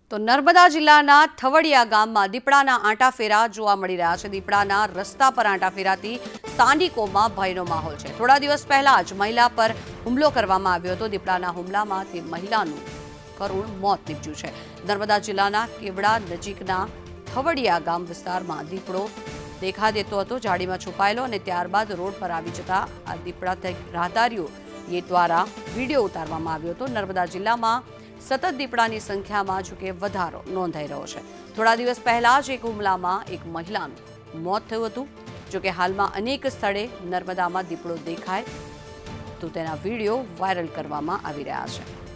તો નર્મદા જિલ્લાના થવડિયા ગામમાં દીપડાના આંટાફેરા જોવા મળી રહ્યા છે। દીપડાના રસ્તા પર આંટાફેરાથી સ્થાનિકોમાં ભયનો માહોલ છે। થોડા દિવસ પહેલા જ મહિલા પર હુમલો કરવામાં આવ્યો હતો। દીપડાના હુમલામાં તે મહિલાનું કરુણ મોત નીપજ્યું છે। નર્મદા જિલ્લાના કેવડા નજીકના થવડિયા ગામ વિસ્તારમાં દીપડો દેખા દેતો હતો, ઝાડીમાં છુપાયેલો, અને ત્યારબાદ રોડ પર આવી જતા આ દીપડા રાહદારીઓ દ્વારા વિડીયો ઉતારવામાં આવ્યો હતો। નર્મદા જિલ્લામાં સતત દીપડાની સંખ્યામાં જોકે વધારો નોંધાઈ રહ્યો છે। થોડા દિવસ પહેલા જ એક હુમલામાં એક મહિલાનું મોત થયું હતું। જોકે હાલમાં અનેક સ્થળે નર્મદામાં દીપડો દેખાય તો તેના વિડીયો વાયરલ કરવામાં આવી રહ્યા છે।